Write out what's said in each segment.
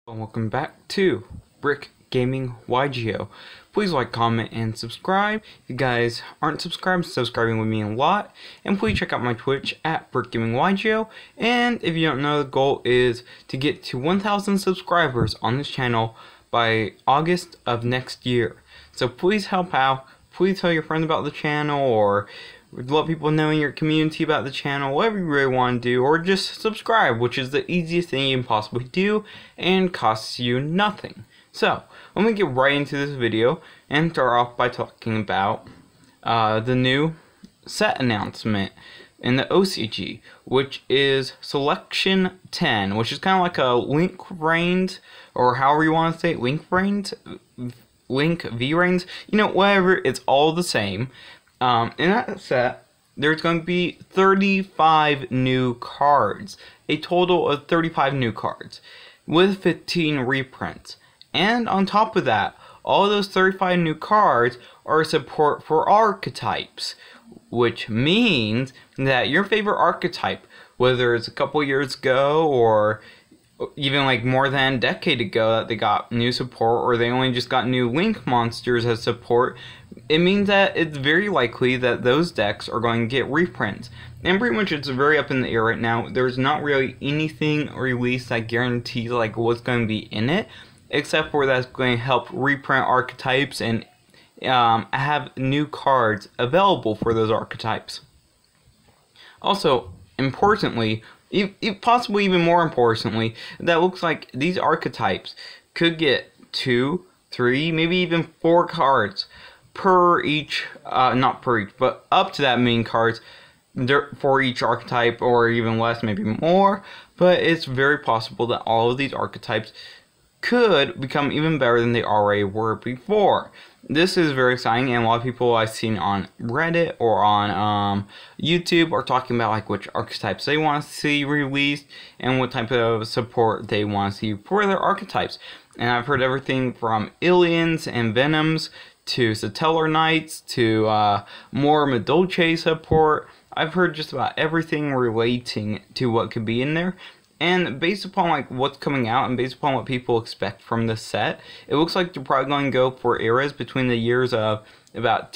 Welcome back to Brick Gaming YGO. Please like, comment, and subscribe. If you guys aren't subscribing would mean a lot. And please check out my Twitch at Brick Gaming YGO. And if you don't know, the goal is to get to 1,000 subscribers on this channel by August of next year. So please help out. Please tell your friends about the channel, or let people know in your community about the channel, whatever you really want to do, or just subscribe, which is the easiest thing you can possibly do and costs you nothing. So, let me get right into this video and start off by talking about the new set announcement in the OCG, which is Selection 10, which is kind of like a Link Vrains, or however you want to say it, Link Vrains, Link VRAINS, you know, whatever, it's all the same. In that set, there's going to be 35 new cards. A total of 35 new cards, with 15 reprints. And on top of that, all those 35 new cards are support for archetypes, which means that your favorite archetype, whether it's a couple years ago or even like more than a decade ago that they got new support, or they only just got new Link monsters as support, it means that it's very likely that those decks are going to get reprints. And pretty much it's very up in the air right now. There's not really anything released that guarantees like what's going to be in it, except for that's going to help reprint archetypes and have new cards available for those archetypes. Also, importantly, possibly even more importantly, that looks like these archetypes could get 2, 3, maybe even 4 cards per each, not per each, but up to that many cards for each archetype, or even less, maybe more. But it's very possible that all of these archetypes could become even better than they already were before. This is very exciting, and a lot of people I've seen on Reddit or on YouTube are talking about like which archetypes they want to see released and what type of support they want to see for their archetypes. And I've heard everything from Aliens and Venoms to Satellar Knights to more Madolche support. I've heard just about everything relating to what could be in there. And based upon like what's coming out and based upon what people expect from the set, it looks like they're probably going to go for eras between the years of about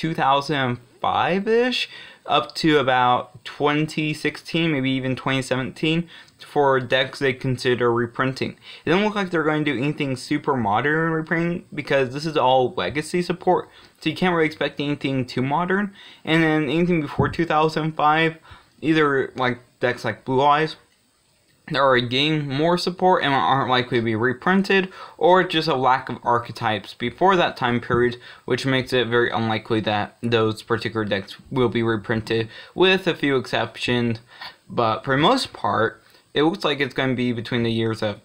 2005-ish up to about 2016, maybe even 2017, for decks they consider reprinting. It doesn't look like they're going to do anything super modern reprinting, because this is all legacy support, so you can't really expect anything too modern. And then anything before 2005, either like decks like Blue Eyes, that are getting more support and aren't likely to be reprinted, or just a lack of archetypes before that time period, which makes it very unlikely that those particular decks will be reprinted, with a few exceptions. But for the most part, it looks like it's going to be between the years of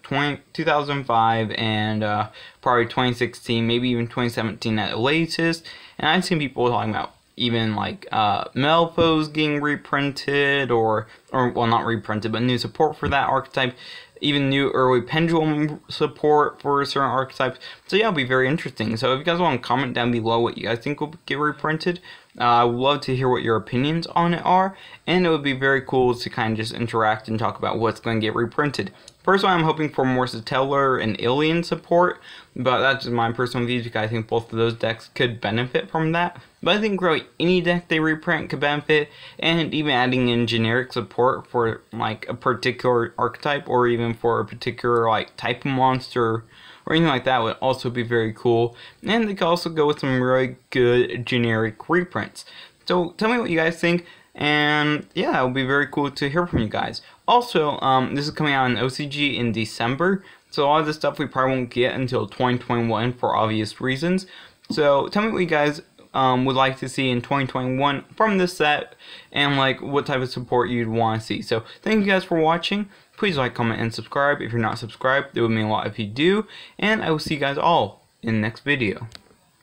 2005 and probably 2016, maybe even 2017 at the latest. And I've seen people talking about even like Melfos getting reprinted, or well, not reprinted, but new support for that archetype, even new early Pendulum support for certain archetypes. So yeah, it'll be very interesting. So if you guys want to comment down below what you guys think will get reprinted, I would love to hear what your opinions on it are, and it would be very cool to kind of just interact and talk about what's going to get reprinted. Personally, I'm hoping for more Satellar and Alien support, but that's just my personal views, because I think both of those decks could benefit from that. But I think really any deck they reprint could benefit, and even adding in generic support for like a particular archetype, or even for a particular like type of monster or anything like that, would also be very cool. And they could also go with some really good generic reprints. So tell me what you guys think. And yeah, it will be very cool to hear from you guys. Also, this is coming out in OCG in December, so a lot of this stuff we probably won't get until 2021 for obvious reasons. So tell me what you guys would like to see in 2021 from this set, and like what type of support you'd want to see. So thank you guys for watching. Please like, comment, and subscribe. If you're not subscribed, it would mean a lot if you do. And I will see you guys all in the next video.